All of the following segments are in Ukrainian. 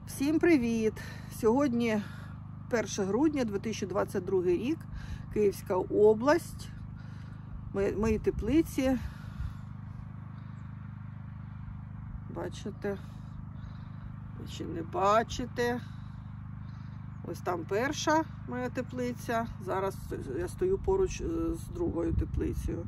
Всім привіт! Сьогодні 1 грудня 2022 рік, Київська область, мої теплиці. Бачите? Чи не бачите? Ось там перша моя теплиця. Зараз я стою поруч з другою теплицею.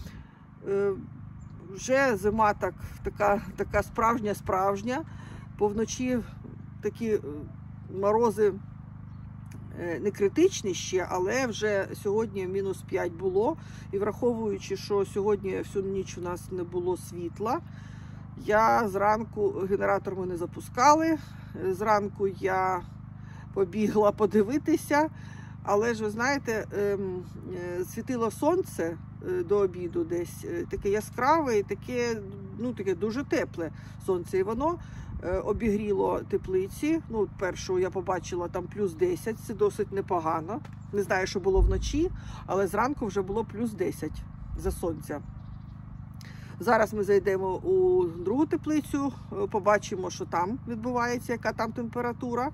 Вже зима така справжня. Повночі такі морози не критичні ще, але вже сьогодні мінус 5 було. І враховуючи, що сьогодні всю ніч у нас не було світла, я зранку, генератор ми не запускали, зранку я побігла подивитися, але ж ви знаєте, світило сонце до обіду десь, таке яскраве і таке дуже тепле сонце, і воно обігріло теплиці. Першу я побачила там плюс 10, це досить непогано. Не знаю, що було вночі, але зранку вже було плюс 10 за сонця. Зараз ми зайдемо у другу теплицю, побачимо, що там відбувається, яка там температура.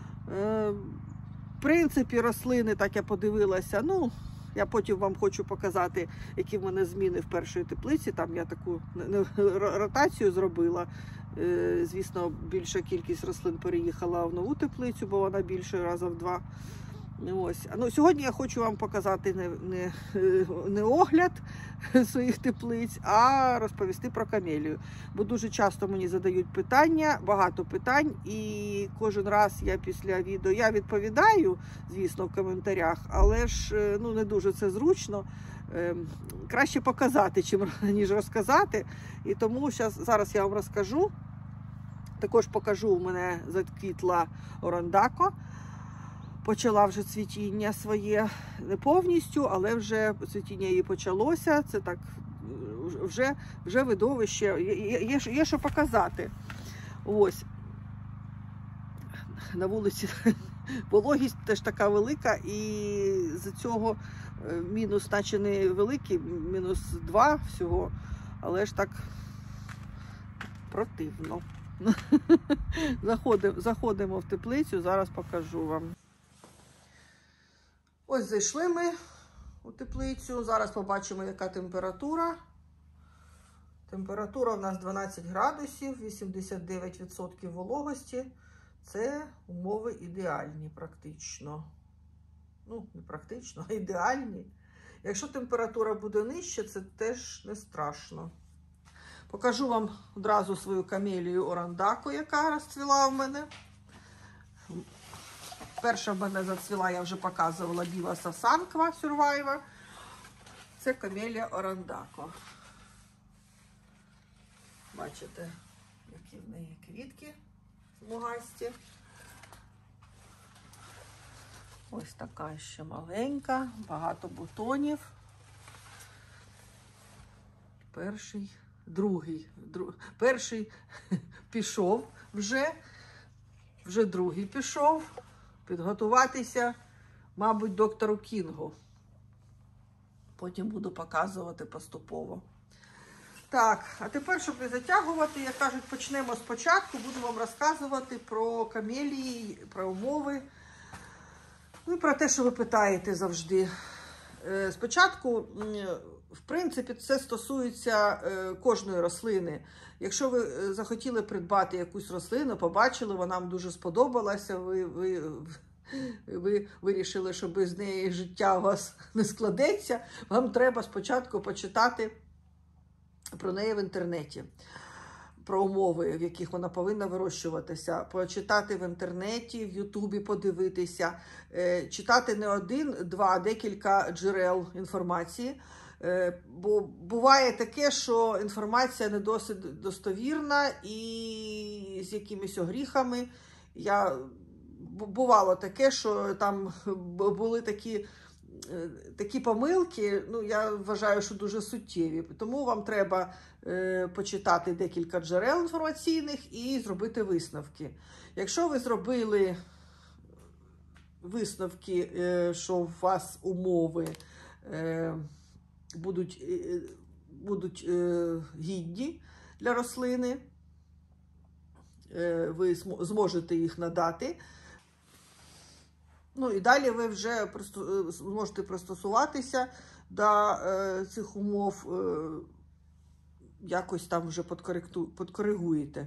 В принципі, рослини, так я подивилася, я потім вам хочу показати, які в мене зміни в першій теплиці. Там я таку ротацію зробила. Звісно, більша кількість рослин переїхала в нову теплицю, бо вона більше разів в 2. Ось. Сьогодні я хочу вам показати не огляд своїх теплиць, а розповісти про камелію. Бо дуже часто мені задають питання, багато питань, і кожен раз я після відео відповідаю, звісно, в коментарях, але ж не дуже це зручно. Краще показати, ніж розказати. І тому зараз я вам розкажу. Також покажу, у мене заквітла орандако. Почала вже цвітіння своє, не повністю, але вже цвітіння її почалося. Це так, вже видовище, є що показати. Ось. На вулиці вологість теж така велика, і з цього мінус, наче не великий, мінус 2 всього, але ж так противно. Заходимо в теплицю, зараз покажу вам. Ось зайшли ми у теплицю, зараз побачимо, яка температура. Температура у нас 12 градусів, 89% вологості. Це умови ідеальні практично. Не практично, а ідеальні. Якщо температура буде нижче, це теж не страшно. Покажу вам одразу свою камелію орандако, яка розцвіла в мене. Перша в мене зацвіла, я вже показувала, біла сасанква Survivor. Це камелія орандако. Бачите, які в неї квітки смугасті. Ось така ще маленька, багато бутонів. Перший пішов вже другий пішов. Підготуватися, мабуть, доктору Кінгу. Потім буду показувати поступово. Так, а тепер, щоб не затягувати, як кажуть, почнемо спочатку. Буду вам розказувати про камелії, про умови. І про те, що ви питаєте завжди. Спочатку, в принципі, це стосується кожної рослини. Якщо ви захотіли придбати якусь рослину, побачили, вона вам дуже сподобалася, ви вирішили, що без неї життя у вас не складеться, вам треба спочатку почитати про неї в інтернеті, про умови, в яких вона повинна вирощуватися, почитати в інтернеті, в Ютубі подивитися, читати не один, два, а декілька джерел інформації. Бо буває таке, що інформація не досить достовірна і з якимись огріхами. Бувало таке, що там були такі помилки, я вважаю, що дуже суттєві. Тому вам треба почитати декілька джерел інформаційних і зробити висновки. Якщо ви зробили висновки, що у вас умови будуть гідні для рослини, ви зможете їх надати. Ну і далі ви вже зможете пристосуватися до цих умов, якось там вже підкоригуєте.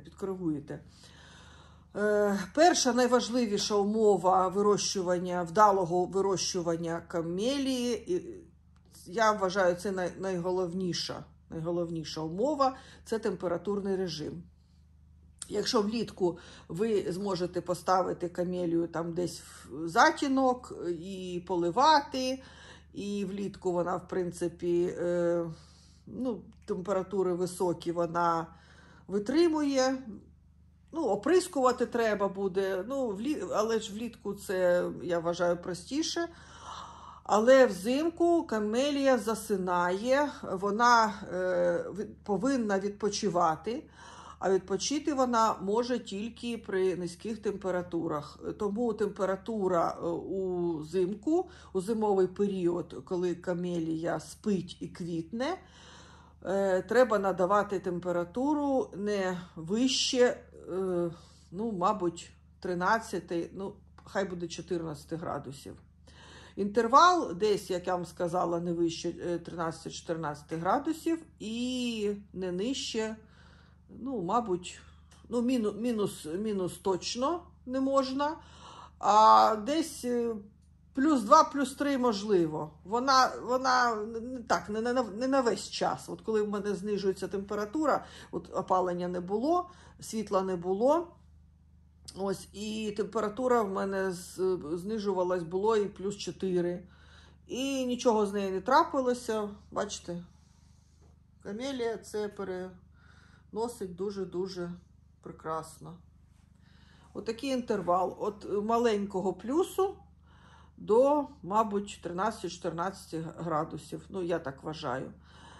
Перша найважливіша умова вдалого вирощування камелії, я вважаю, це найголовніша умова, це температурний режим. Якщо влітку ви зможете поставити камелію там десь в затінок і поливати, і влітку вона, в принципі, температури високі вона витримує, оприскувати треба буде, але ж влітку це, я вважаю, простіше. Але взимку камелія засинає, вона повинна відпочивати, а відпочити вона може тільки при низьких температурах. Тому температура у зимовий період, коли камелія спить і квітне, треба надавати температуру не вище, мабуть, 13, хай буде 14 градусів. Інтервал десь, як я вам сказала, не вище 13-14 градусів і не нижче, мабуть, мінус точно не можна, а десь +2, +3 можливо. Вона так, не на весь час. От коли в мене знижується температура, от опалення не було, світла не було, ось, і температура в мене знижувалась, було і +4. І нічого з нею не трапилося. Бачите, камелія це переносить дуже-дуже прекрасно. Отакий інтервал. От маленького плюсу до, мабуть, 13-14 градусів. Я так вважаю.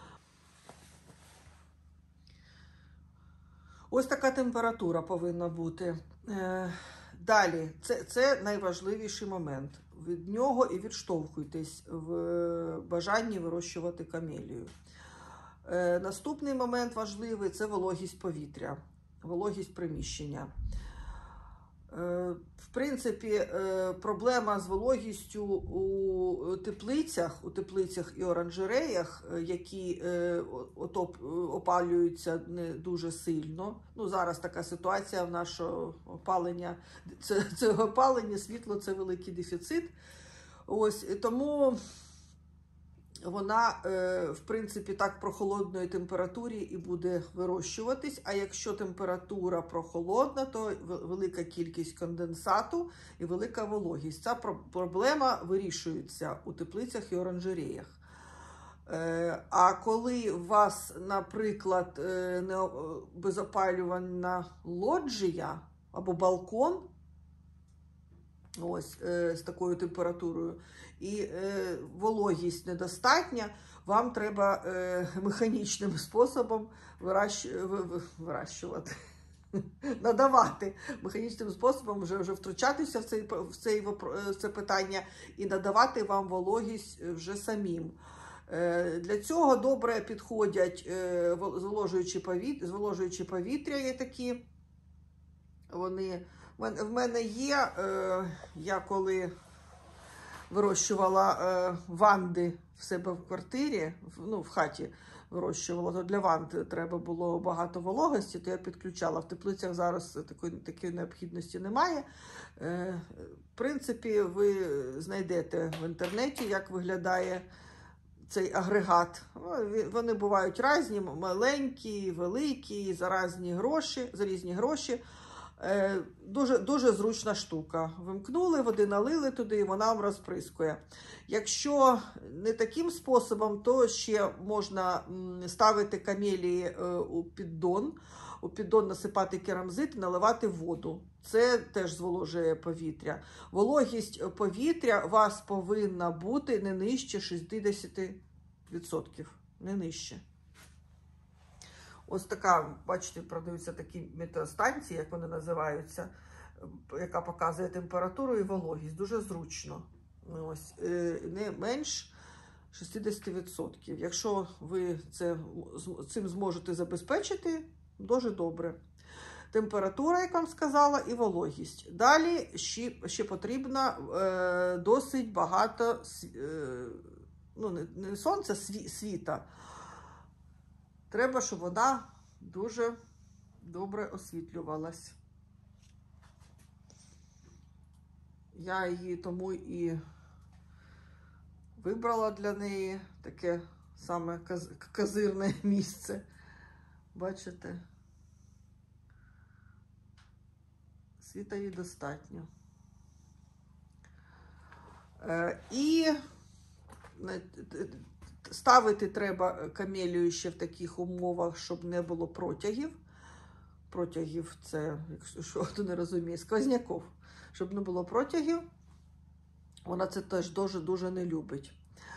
Ось така температура повинна бути. Далі, це найважливіший момент. Від нього і відштовхуйтесь в бажанні вирощувати камелію. Наступний момент важливий – це вологість повітря, вологість приміщення. В принципі, проблема з вологістю у теплицях і оранжереях, які опалюються не дуже сильно. Зараз така ситуація в нашого опалення, це опалення, світло – це великий дефіцит. Ось, тому вона, в принципі, так при холодної температурі і буде вирощуватись, а якщо температура прохолодна, то велика кількість конденсату і велика вологість. Ця проблема вирішується у теплицях і оранжереях. А коли у вас, наприклад, безопалювальна лоджія або балкон, ось, з такою температурою, і вологість недостатня, вам треба механічним способом вирощувати, надавати механічним способом вже втручатися в це питання і надавати вам вологість вже самим. Для цього добре підходять зволожуючі повітря, є такі. В мене є, я коли вирощувала ванди в себе в квартирі, в хаті вирощувала, то для ванд треба було багато вологості, то я підключала. В теплицях зараз такої необхідності немає. В принципі, ви знайдете в інтернеті, як виглядає цей агрегат. Вони бувають різні, маленькі, великі, за різні гроші. Дуже зручна штука. Вимкнули, води налили туди, і вона вам розприскує. Якщо не таким способом, то ще можна ставити камелії у піддон. У піддон насипати керамзит і наливати воду. Це теж зволожує повітря. Вологість повітря у вас повинна бути не нижче 60%. Не нижче. Ось така, бачите, продаються такі метеостанції, як вони називаються, яка показує температуру і вологість. Дуже зручно. Ось, не менш 60%. Якщо ви цим зможете забезпечити, дуже добре. Температура, як вам сказала, і вологість. Далі ще потрібно досить багато, ну, не сонця, світа. Треба, щоб вона дуже добре освітлювалась. Я її тому і вибрала для неї таке саме козирне місце. Бачите? Світа їй достатньо. І ставити треба камелію ще в таких умовах, щоб не було протягів. Протягів – це, якщо хто не розуміє, сквозняків. Щоб не було протягів. Вона це теж дуже-дуже не любить.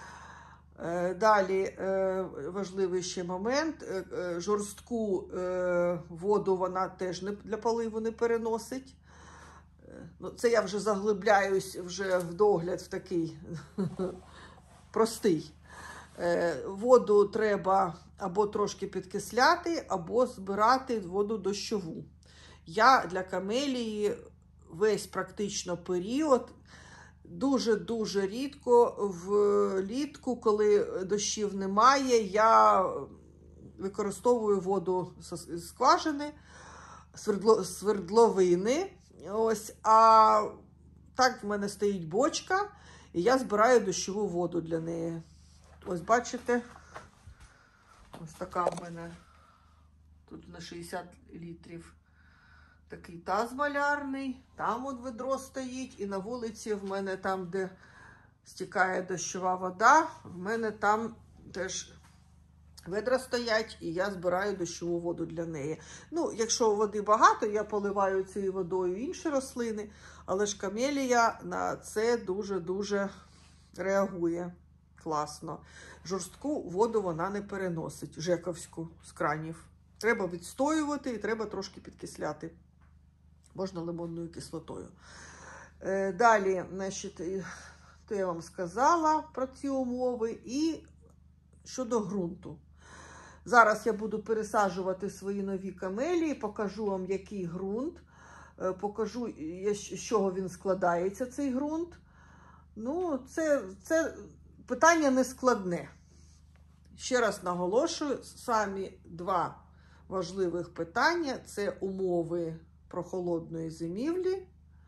Далі важливий ще момент. Жорстку воду вона теж для поливу не переносить. Ну, це я вже заглибляюсь вже в догляд в такий простий. Воду треба або трошки підкисляти, або збирати воду дощову. Я для камелії весь практично період дуже-дуже рідко влітку, коли дощів немає, я використовую воду з скважини, свердловини. Ось, а так в мене стоїть бочка, і я збираю дощову воду для неї. Ось бачите, ось така в мене тут на 60 літрів такий таз малярний. Там от ведро стоїть, і на вулиці в мене там, де стікає дощова вода, в мене там теж ведра стоять, і я збираю дощову воду для неї. Ну, якщо води багато, я поливаю цією водою інші рослини, але ж камелія на це дуже-дуже реагує класно. Жорстку воду вона не переносить, жековську, з кранів. Треба відстоювати і треба трошки підкисляти. Можна лимонною кислотою. Далі, значить, то я вам сказала про ці умови. І щодо ґрунту. Зараз я буду пересаджувати свої нові камелії, покажу вам, який ґрунт, покажу, з чого він складається, цей ґрунт. Ну, це питання не складне. Ще раз наголошую, самі два важливих питання – це умови прохолодної зимівлі,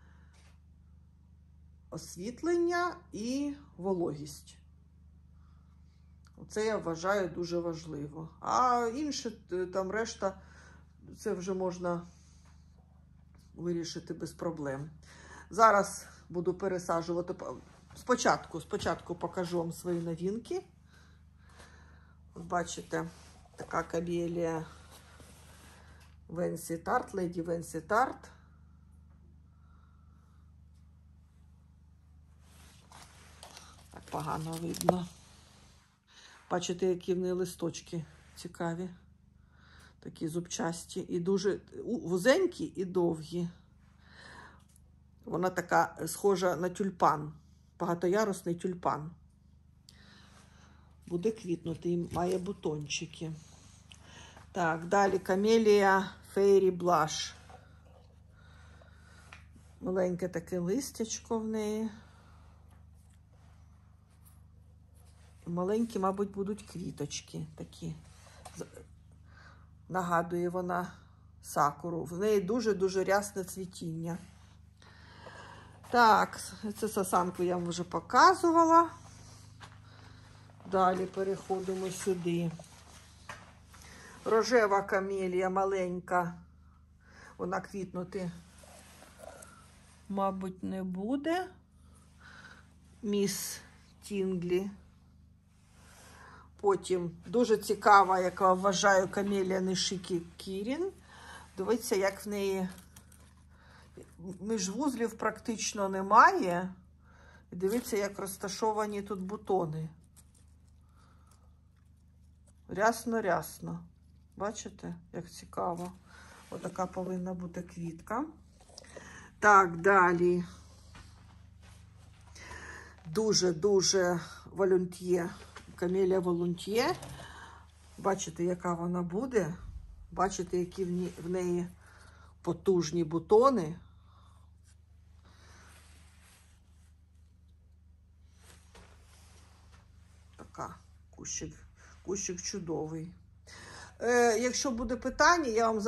освітлення і вологість. Це я вважаю дуже важливо. А інше, там решта, це вже можна вирішити без проблем. Зараз буду пересаджувати. Спочатку покажу вам свої новинки. От бачите, така камелія Венсі Тарт, Леді Венсі Тарт. Так погано видно. Бачите, які в неї листочки цікаві. Такі зубчасті. І дуже вузенькі і довгі. Вона така схожа на тюльпан. Багатоярусний тюльпан. Буде квітнути і має бутончики. Так, далі камелія Fairy Blush. Маленьке таке листячко в неї. Маленькі, мабуть, будуть квіточки такі. Нагадує вона сакуру. В неї дуже-дуже рясне цвітіння. Так, цю сосанку я вам вже показувала. Далі переходимо сюди. Рожева камелія маленька. Вона квітнути, мабуть, не буде. Міс Тінглі. Потім дуже цікава, яка вважаю, камелія Нишики Кірін. Дивіться, як в неї міжвузлів практично немає. І дивіться, як розташовані тут бутони. Рясно-рясно. Бачите, як цікаво. Отака повинна бути квітка. Так, далі. Дуже-дуже волонтьє. Камелія волонтьє. Бачите, яка вона буде. Бачите, які в неї потужні бутони. Така, кущик чудовий. Якщо буде питання, я вам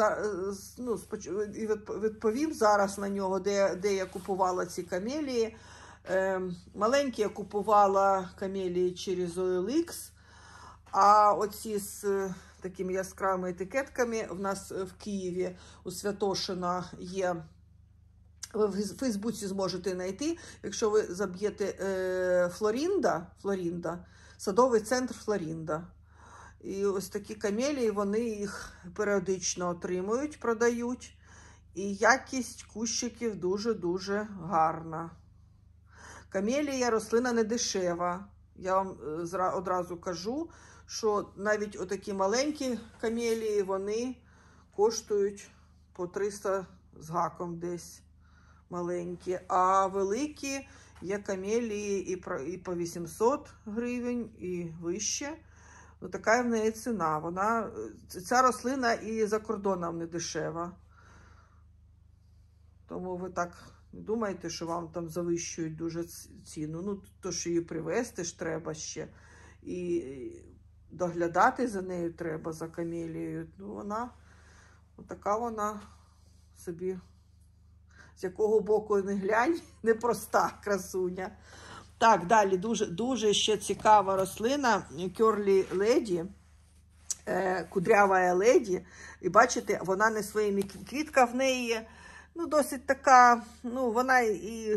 відповім зараз на нього, де я купувала ці камелії. Маленькі я купувала камелії через OLX, а оці з такими яскравими етикетками в нас в Києві у Святошина є. Ви в Фейсбуці зможете знайти, якщо ви заб'єте Флорінда, садовий центр Флорінда. І ось такі камелії, вони їх періодично отримують, продають. І якість кущиків дуже-дуже гарна. Камелія рослина не дешева. Я вам одразу кажу, що навіть отакі маленькі камелії, вони коштують по 300 з гаком десь маленькі. А великі є камелії і по 800 гривень, і вище. Ну, така в неї ціна. Ця рослина і за кордоном не дешева. Тому ви так не думайте, що вам там завищують дуже ціну. Ну, то, що її привезти ж треба ще. І доглядати за нею треба, за камелією. Ну, така вона собі, з якого боку не глянь, непроста красуня. Так, далі дуже ще цікава рослина, Curly Lady, кудрява леді. І бачите, вона не своїми, квітка в неї, ну, досить така, ну, вона і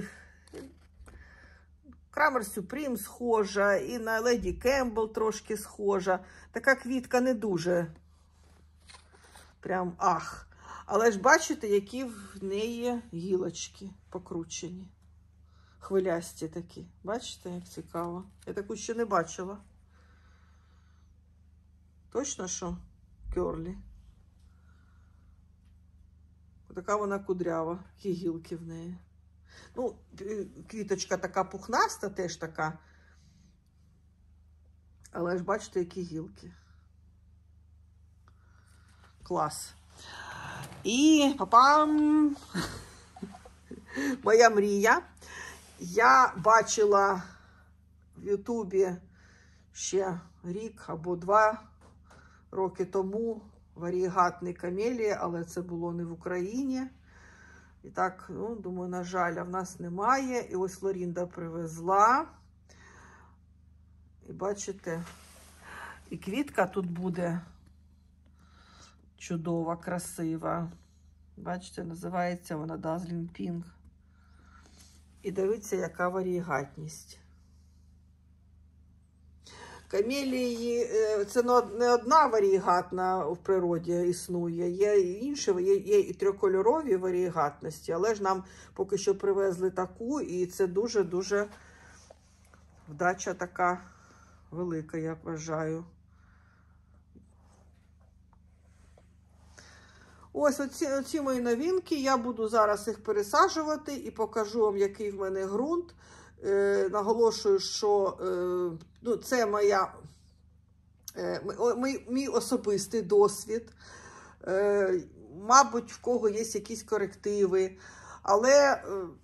Крамер Сюпрім схожа, і на Леді Кембл трошки схожа. Така квітка не дуже прям ах. Але ж бачите, які в неї гілочки покручені. Хвилясті такі. Бачите, як цікаво? Я таку ще не бачила. Точно, що Кьорлі? Така вона кудрява, які гілки в неї. Ну, квіточка така пухнаста, теж така. Але ж бачите, які гілки. Клас. І папам! Моя мрія. Я бачила в Ютубі ще рік або 2 роки тому варієгатні камелії, але це було не в Україні. І так, ну, думаю, на жаль, в нас немає. І ось Флорінда привезла. І бачите, і квітка тут буде чудова, красива. Бачите, називається вона Dazzling Pink. І дивіться, яка варієгатність. Камелії, це не одна варієгатна в природі існує, є і інші, є і трикольорові варієгатності, але ж нам поки що привезли таку, і це дуже-дуже вдача така велика, я вважаю. Ось оці мої новинки, я буду зараз їх пересаджувати і покажу вам, який в мене ґрунт. Наголошую, що ну, це мій особистий досвід. Мабуть, в кого є якісь корективи, але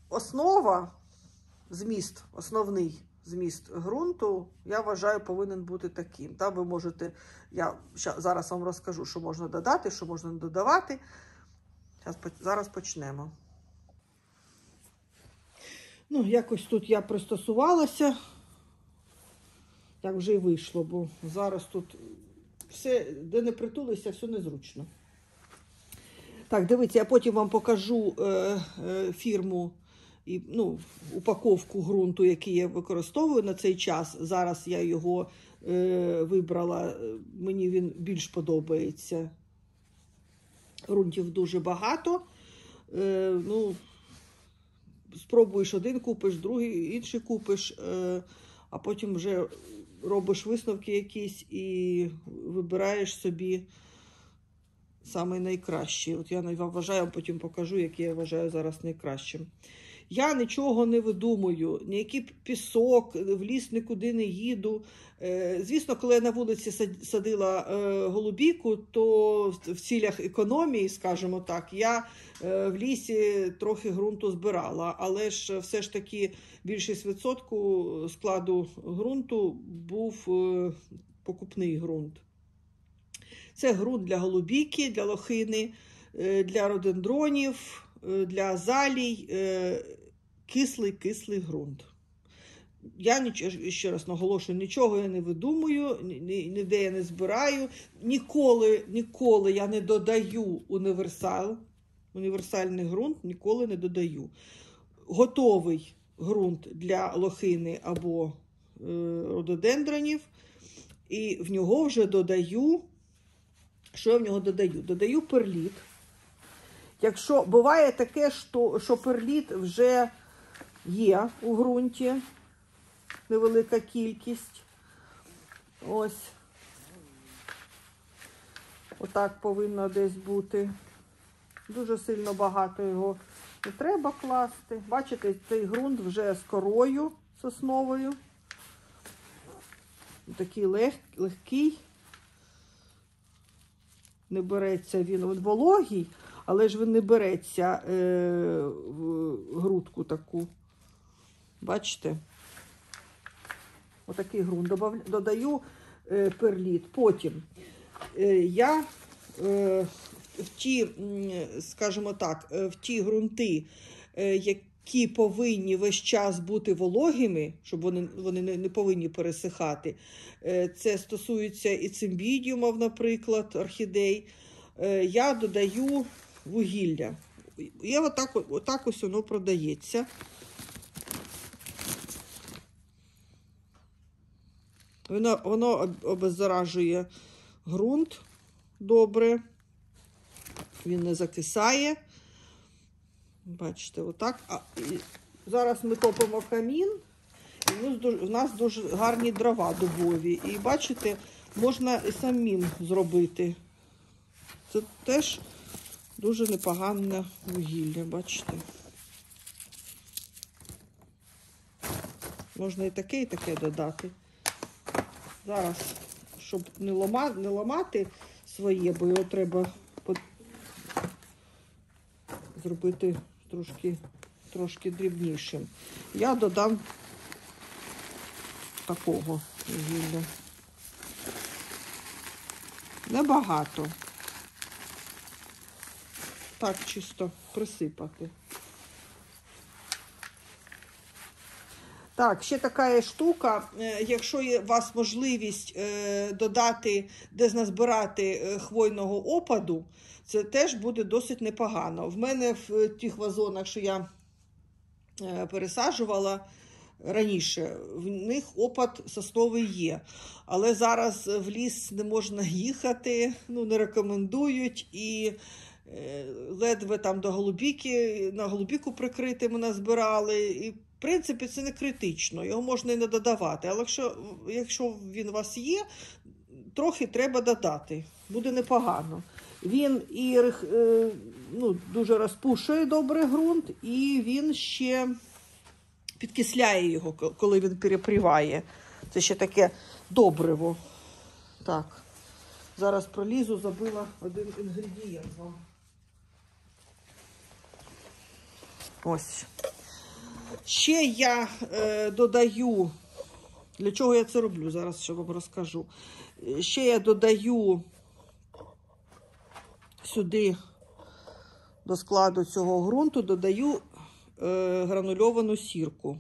основний зміст ґрунту, я вважаю, повинен бути таким. Та ви можете, я зараз вам розкажу, що можна додати, що можна не додавати. Зараз почнемо. Ну, якось тут я пристосувалася, як вже й вийшло, бо зараз тут все, де не притулися, все незручно. Так, дивіться, я потім вам покажу фірму і, ну, упаковку ґрунту, який я використовую на цей час. Зараз я його вибрала, мені він більш подобається. Ґрунтів дуже багато. Ну, спробуєш один, купиш, другий, інший купиш, а потім вже робиш висновки якісь і вибираєш собі самий найкращий. От я вважаю, потім покажу, який я вважаю зараз найкращим. Я нічого не видумую, ніякий пісок, в ліс нікуди не їду. Звісно, коли я на вулиці садила голубіку, то в цілях економії, скажімо так, я в лісі трохи ґрунту збирала. Але ж все ж таки більшість відсотку складу ґрунту був покупний ґрунт. Це ґрунт для голубіки, для лохини, для рододендронів, для азалій, кислий ґрунт. Я, ще раз наголошую, нічого я не видумую, ніде я не збираю, ніколи я не додаю універсальний ґрунт, ніколи не додаю. Готовий ґрунт для лохини або рододендронів, і в нього вже додаю, що я в нього додаю? Додаю перліт. Якщо буває таке, що перліт вже є у ґрунті, невелика кількість. Ось. Отак повинно десь бути. Дуже сильно багато його не треба класти. Бачите, цей ґрунт вже з корою сосновою. Такий легкий. Не береться він вологий, але ж він не береться в грудку таку. Бачите? Отакий ґрунт. Додаю перліт. Потім я в ті, скажімо так, в ті ґрунти, які повинні весь час бути вологими, щоб вони не повинні пересихати. Це стосується і цимбідіумів, наприклад, орхідей. Я додаю вугілля. І отак ось воно продається. Воно обеззаражує ґрунт добре. Він не закисає. Бачите, отак. Зараз ми топимо камін. І у нас дуже гарні дрова дубові. І бачите, можна і самим зробити. Це теж дуже непогане вугілля, бачите. Можна і таке додати. Зараз, щоб не ламати своє, бо його треба зробити трошки дрібнішим. Я додам такого вугілля. Небагато. Так, чисто присипати. Так, ще така є штука, якщо є у вас можливість додати, де назбирати хвойного опаду, це теж буде досить непогано. В мене в тих вазонах, що я пересаджувала раніше, в них опад сосновий є. Але зараз в ліс не можна їхати, не рекомендують, і ледве там до голубіки, на голубіку прикрити ми назбирали, і в принципі, це не критично, його можна і не додавати. Але якщо він у вас є, трохи треба додати, буде непогано. Він і дуже розпушує добре ґрунт, і він ще підкисляє його, коли він перепріває. Це ще таке добриво. Так, зараз пролізу, забила один інгредієнт вам. Ось. Ще я додаю, для чого я це роблю, зараз ще вам розкажу. Ще я додаю сюди, до складу цього ґрунту, додаю гранульовану сірку.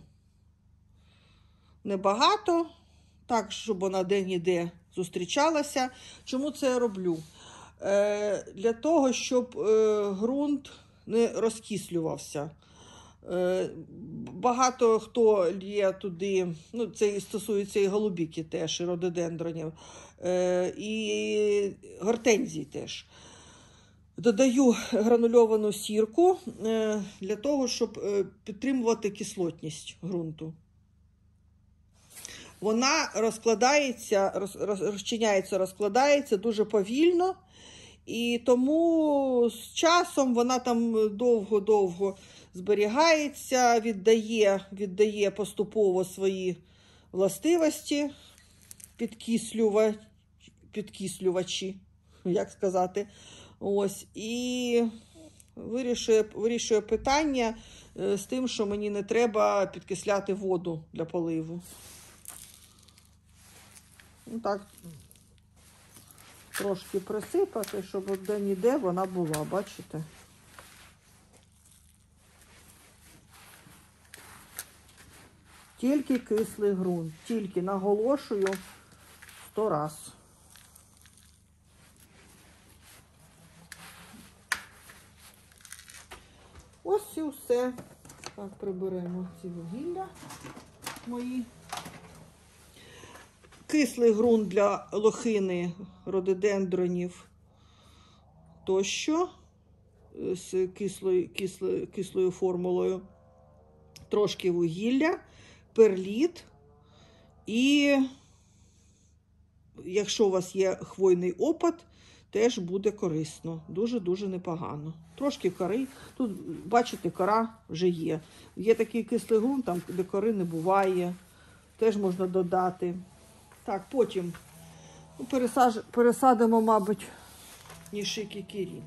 Небагато, так, щоб вона де-ніде зустрічалася. Чому це я роблю? Для того, щоб ґрунт не розкислювався. Багато хто лє туди, це стосується і голубіки теж, і рододендронів, і гортензій теж. Додаю гранульовану сірку для того, щоб підтримувати кислотність ґрунту. Вона розкладається дуже повільно, і тому з часом вона там довго-довго зберігається, віддає поступово свої властивості, підкислювачі, як сказати. Ось, і вирішує питання з тим, що мені не треба підкисляти воду для поливу. Ну так, трошки присипати, щоб де-ніде вона була, бачите? Тільки кислий ґрунт, тільки, наголошую 100 раз. Ось і все. Так, приберемо ці вугілля мої. Кислий ґрунт для лохини, рододендронів тощо з кислою формулою. Трошки вугілля, перліт і, якщо у вас є хвойний опад, теж буде корисно. Дуже-дуже непогано. Трошки кори. Тут, бачите, кора вже є. Є такий кислий ґрунт, там, де кори не буває. Теж можна додати. Так, потім пересадимо, мабуть, нішикікірін.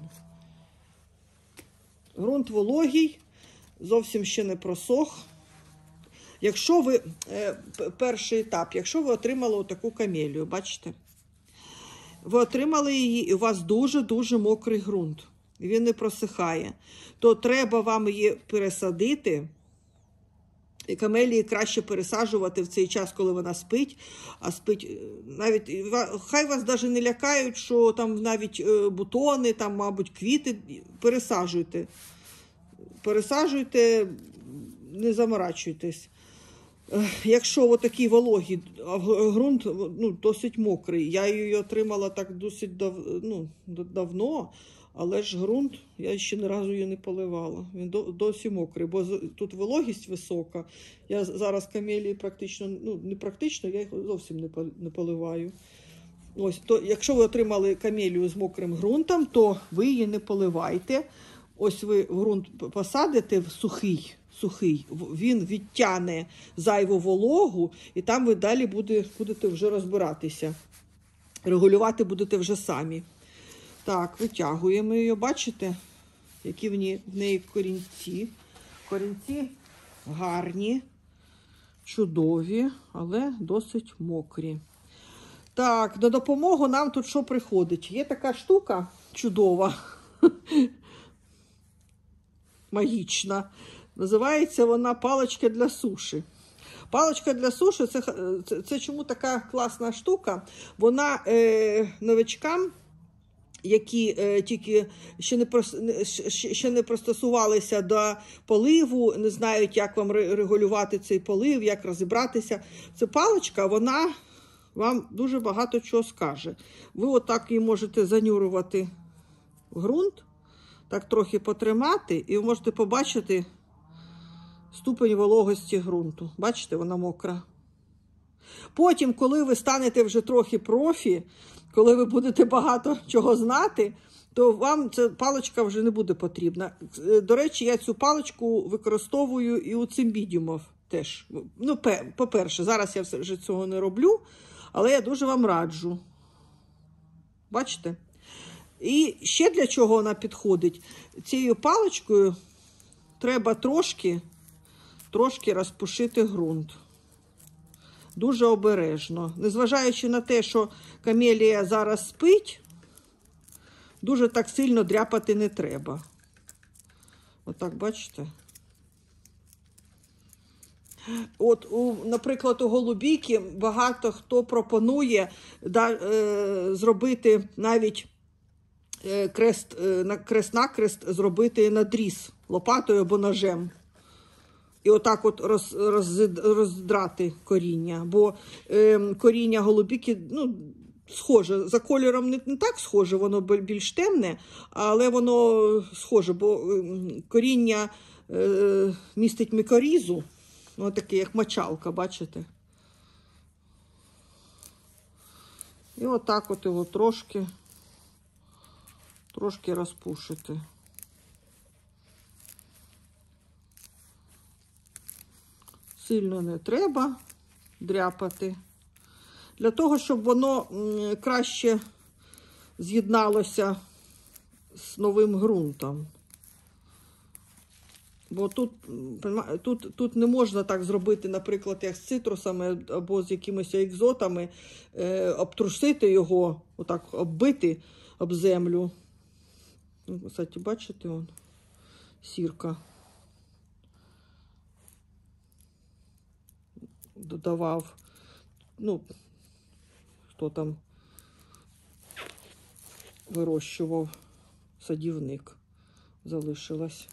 Ґрунт вологий, зовсім ще не просох. Якщо ви, перший етап, якщо ви отримали отаку камелію, бачите? Ви отримали її, і у вас дуже-дуже мокрий ґрунт, він не просихає, то треба вам її пересадити. І камелії краще пересаджувати в цей час, коли вона спить, а спить, навіть, хай вас навіть не лякають, що там навіть бутони, там, мабуть, квіти, пересаджуйте. Пересаджуйте, не заморачуйтесь. Якщо отакий вологий, а ґрунт досить мокрий, я її отримала так досить давно, але ж ґрунт, я ще ні разу її не поливала. Він досі мокрий, бо тут вологість висока. Я зараз камелії практично, не практично, я їх зовсім не поливаю. Ось, то якщо ви отримали камелію з мокрим ґрунтом, то ви її не поливайте. Ось ви ґрунт посадите в сухий, він відтягне зайву вологу, і там ви далі будете вже розбиратися. Регулювати будете вже самі. Так, витягуємо її, бачите, які в неї корінці. Корінці гарні, чудові, але досить мокрі. Так, на допомогу нам тут що приходить? Є така штука чудова, магічна. Називається вона паличка для суші. Паличка для суші – це чому така класна штука? Вона новичкам, які тільки ще не пристосувалися до поливу, не знають, як вам регулювати цей полив, як розібратися. Ця паличка, вона вам дуже багато чого скаже. Ви отак її можете занюрувати в ґрунт, так трохи потримати, і ви можете побачити ступень вологості ґрунту. Бачите, вона мокра. Потім, коли ви станете вже трохи профі, коли ви будете багато чого знати, то вам ця паличка вже не буде потрібна. До речі, я цю паличку використовую і у цимбідіумів теж. Ну, по-перше, зараз я вже цього не роблю, але я дуже вам раджу. Бачите? І ще для чого вона підходить? Цією паличкою треба трошки розпушити ґрунт. Дуже обережно. Незважаючи на те, що камелія зараз спить, дуже так сильно дряпати не треба. Отак, бачите? От, наприклад, у голубійки багато хто пропонує зробити навіть крест-накрест зробити надріз лопатою або ножем. І отак от роздрати коріння. Бо коріння голубіки, схоже, за кольором не так схоже, воно більш темне, але воно схоже, бо коріння містить мікорізу, таке як мочалка, бачите? І отак от його трошки розпушити. Сильно не треба дряпати. Для того, щоб воно краще з'єдналося з новим ґрунтом. Бо тут не можна так зробити, наприклад, як з цитрусами або з якимись екзотами, обтрусити його, отак оббити об землю. Кстати, бачите, он, сірка. Додавав, ну, хто там вирощував, садівник залишилась.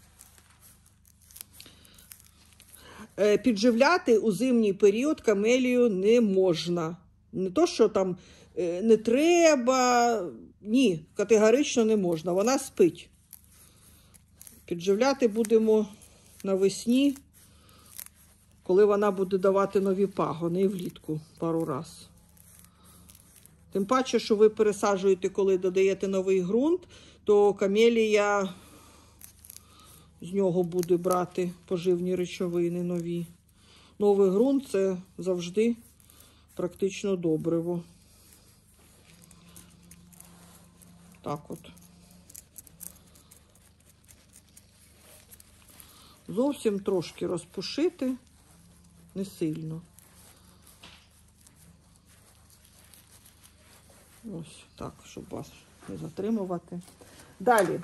Підживляти у зимній період камелію не можна. Не то, що там не треба, ні, категорично не можна, вона спить. Підживляти будемо навесні, коли вона буде давати нові пагони, і влітку пару раз. Тим паче, що ви пересаджуєте, коли додаєте новий ґрунт, то камелія з нього буде брати поживні речовини нові. Новий ґрунт – це завжди практично добриво. Так от. Зовсім трошки розпушити, не сильно. Ось так, щоб вас не затримувати. Далі.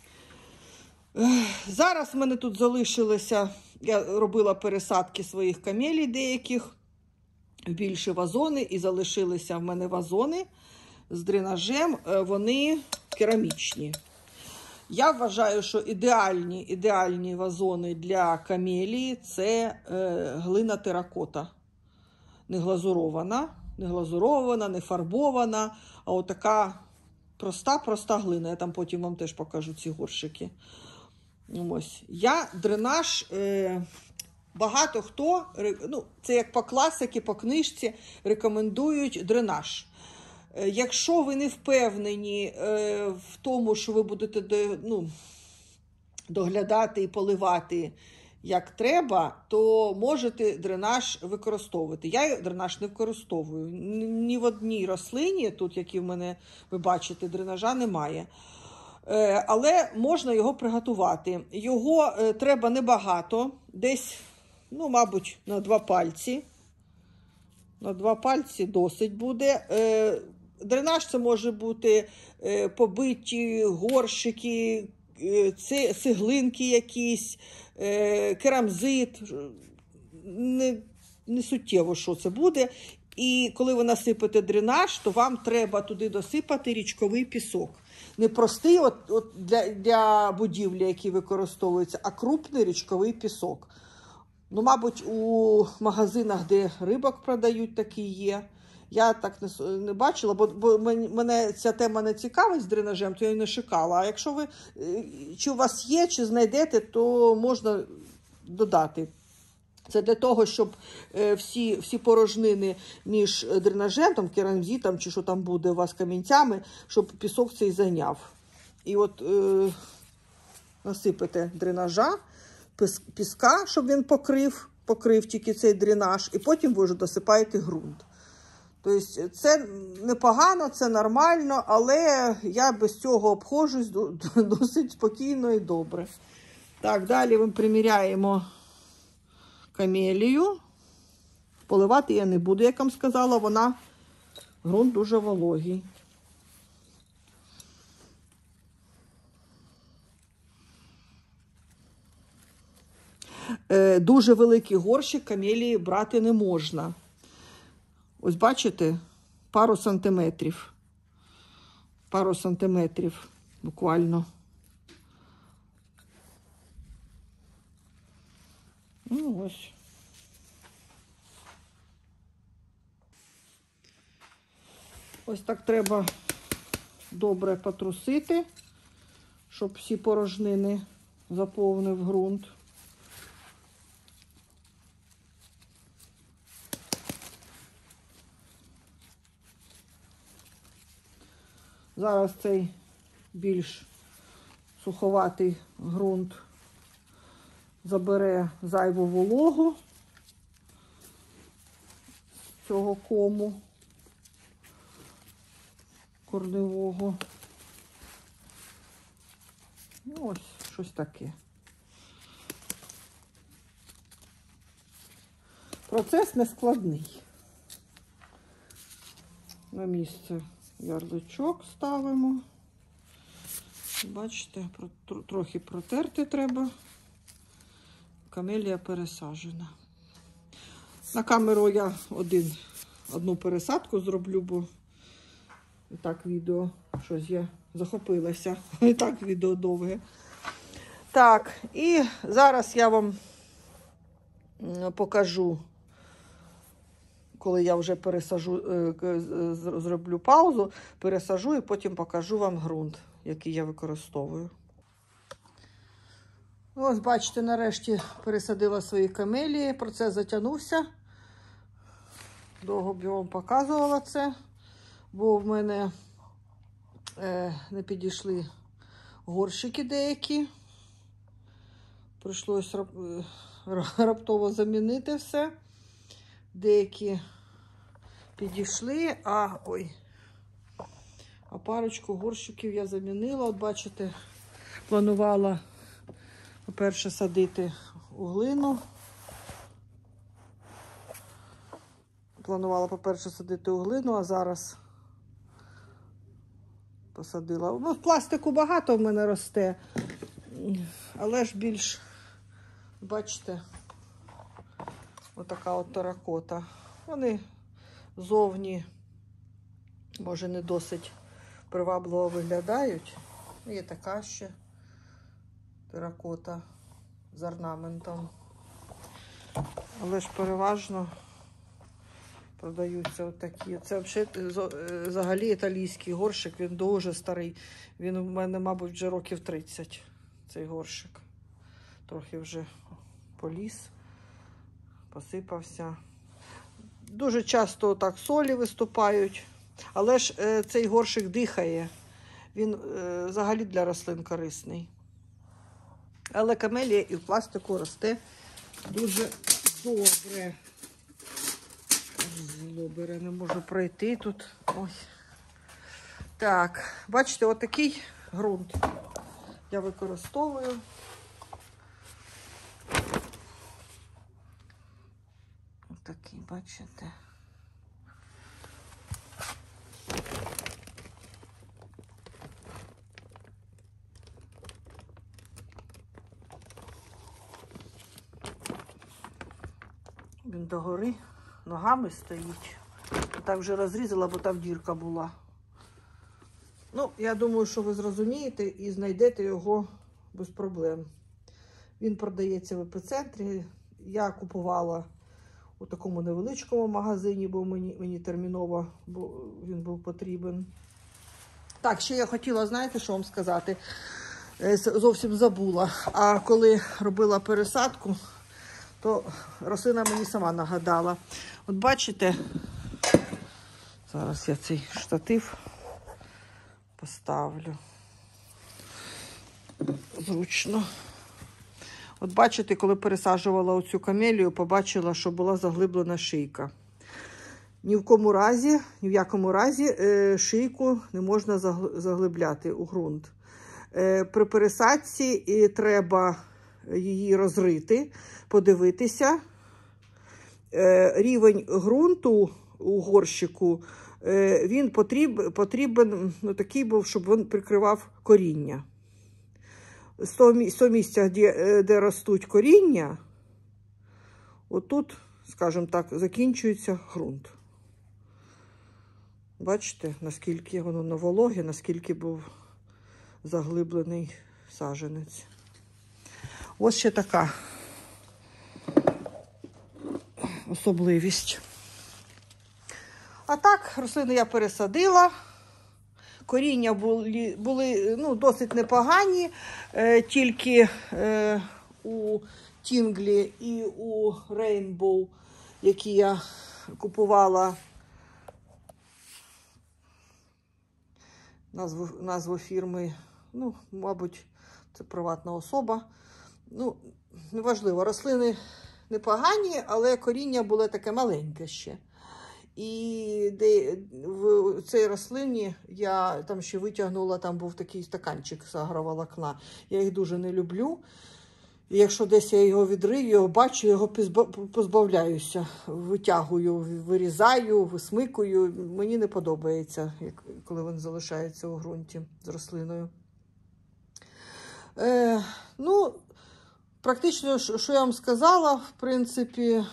Зараз в мене тут залишилося, я робила пересадки своїх камелій деяких в більші вазони, і залишилися в мене вазони з дренажем, вони керамічні. Я вважаю, що ідеальні вазони для камелії – це глина теракота. Не глазурована, не фарбована, а отака проста глина. Я там потім вам теж покажу ці горщики. Ось. Я дренаж, багато хто, ну, це як по класиці, по книжці, рекомендують дренаж. Якщо ви не впевнені в тому, що ви будете доглядати і поливати як треба, то можете дренаж використовувати. Я дренаж не використовую. Ні в одній рослині, тут, які в мене, ви бачите, дренажа немає. Але можна його приготувати. Його треба небагато, десь, ну, мабуть, на 2 пальці. На 2 пальці досить буде. Дренаж це може бути побиті горщики, цеглинки якісь, керамзит. Не суттєво, що це буде. І коли ви насипете дренаж, то вам треба туди досипати річковий пісок. Не простий для будівлі, який використовується, а крупний річковий пісок. Ну, мабуть, у магазинах, де рибок продають, такі є. Я так не бачила, бо мене ця тема не цікавить з дренажем, то я не шукала. А якщо ви, чи у вас є, чи знайдете, то можна додати. Це для того, щоб всі порожнини між дренажем, там, керамзитом, чи що там буде у вас камінцями, щоб пісок цей зайняв. І от насипете дренажа, піска, щоб він покрив тільки цей дренаж, і потім ви вже досипаєте ґрунт. Тобто це непогано, це нормально, але я без цього обходжусь досить спокійно і добре. Так, далі ми приміряємо камелію. Поливати я не буду, як вам сказала, ґрунт дуже вологий. Дуже великий горщик камелії брати не можна. Ось бачите, пару сантиметрів буквально. Ну, ось. Ось так треба добре потрусити, щоб всі порожнини заповнив ґрунт. Зараз цей більш суховатий ґрунт забере зайву вологу. цього кому корневого. Ну, ось щось таке. Процес нескладний. На місце ярличок ставимо. Бачите, трохи протерти треба. Камелія пересаджена. На камеру я одну пересадку зроблю, бо і так відео щось я захопилася. І так відео довге. Так, і зараз я вам покажу, коли я вже зроблю паузу, пересажу і потім покажу вам ґрунт, який я використовую. Ось, бачите, нарешті пересадила свої камелії. Процес затягнувся. Довго б я вам показувала це, бо в мене не підійшли горщики деякі. Прийшлось раптово замінити все. Деякі підійшли, а парочку горщиків я замінила. От бачите, планувала, по-перше, садити у глину. А зараз посадила. Ну, в пластику багато в мене росте, але ж більш, бачите, отака от теракота. Вони зовні, може, не досить привабливо виглядають. Є така ще теракота з орнаментом. Але ж переважно продаються отакі. Це взагалі італійський горщик, він дуже старий. Він у мене, мабуть, вже років 30, цей горщик. Трохи вже поліз, посипався. Дуже часто так солі виступають, але ж цей горщик дихає. Він взагалі для рослин корисний. Але камелія і в пластику росте дуже добре. Злобере, не можу пройти тут. Ось. Так, бачите, отакий ґрунт я використовую. Отакий, бачите. Він догори ногами стоїть. Так вже розрізала, бо там дірка була. Ну, я думаю, що ви зрозумієте і знайдете його без проблем. Він продається в епіцентрі. Я купувала у такому невеличкому магазині, бо мені терміново він був потрібен. Так, ще я хотіла, знаєте, що вам сказати? Зовсім забула. А коли робила пересадку, то рослина мені сама нагадала. От бачите, зараз я цей штатив поставлю зручно. От бачите, коли пересаджувала оцю камелію, побачила, що була заглиблена шийка. Ні в якому разі шийку не можна заглибляти у ґрунт. При пересадці треба її розрити, подивитися. Рівень ґрунту у горщику, він потрібен такий був, щоб він прикривав коріння. З того місця, де ростуть коріння, отут, скажімо так, закінчується ґрунт. Бачите, наскільки воно на вологі, наскільки був заглиблений саджанець. Ось ще така особливість. А так, рослини я пересадила. Коріння були досить непогані, тільки у Тінглі і у Рейнбоу, які я купувала, назву фірми, мабуть, це приватна особа. Неважливо, рослини непогані, але коріння було таке маленьке ще. І в цій рослині я там ще витягнула, там був такий стаканчик з агроволокна. Я їх дуже не люблю. І якщо десь я його відрив, його бачу, його позбавляюся. Витягую, вирізаю, висмикую. Мені не подобається, коли він залишається у ґрунті з рослиною. Ну, практично, що я вам сказала, в принципі,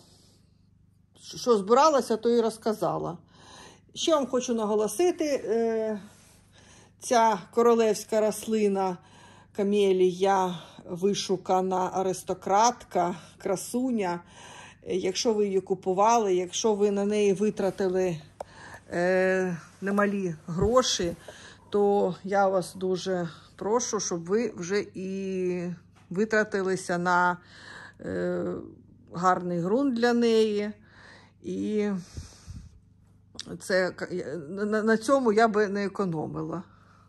що збиралася, то і розказала. Ще вам хочу наголосити, ця королевська рослина камелія, вишукана аристократка, красуня. Якщо ви її купували, якщо ви на неї витратили немалі гроші, то я вас дуже прошу, щоб ви вже і витратилися на гарний ґрунт для неї. І на цьому я би не економила.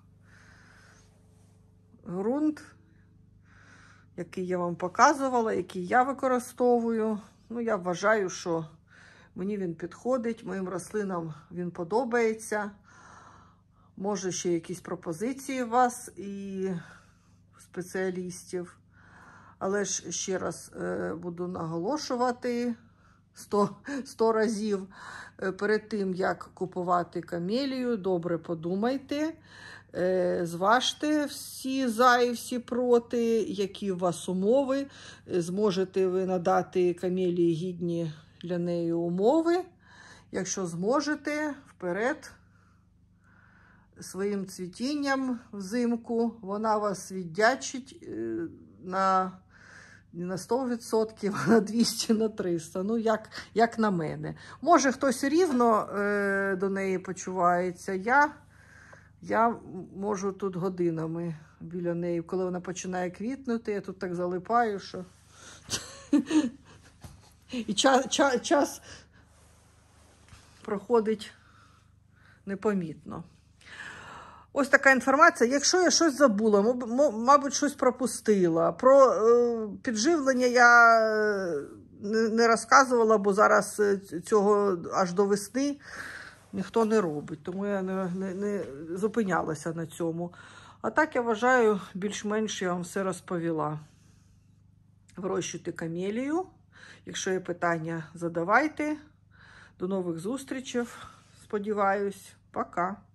Ґрунт, який я вам показувала, який я використовую. Ну, я вважаю, що мені він підходить, моїм рослинам він подобається. Може, ще якісь пропозиції у вас і спеціалістів. Але ж ще раз буду наголошувати 100 разів. Перед тим, як купувати камелію, добре подумайте, зважте всі за і всі проти, які у вас умови. Зможете ви надати камелії гідні для неї умови. Якщо зможете, вперед, своїм цвітінням взимку, вона вас віддячить не на 100%, а на 200, на 300. Ну, як на мене. Може, хтось рівно до неї почувається. Я можу тут годинами біля неї. Коли вона починає квітнути, я тут так залипаю, що... І час проходить непомітно. Ось така інформація. Якщо я щось забула, мабуть, щось пропустила. Про підживлення я не розказувала, бо зараз цього аж до весни ніхто не робить. Тому я не зупинялася на цьому. А так, я вважаю, більш-менш я вам все розповіла. Вирощуйте камелію. Якщо є питання, задавайте. До нових зустрічей. Сподіваюсь. Пока.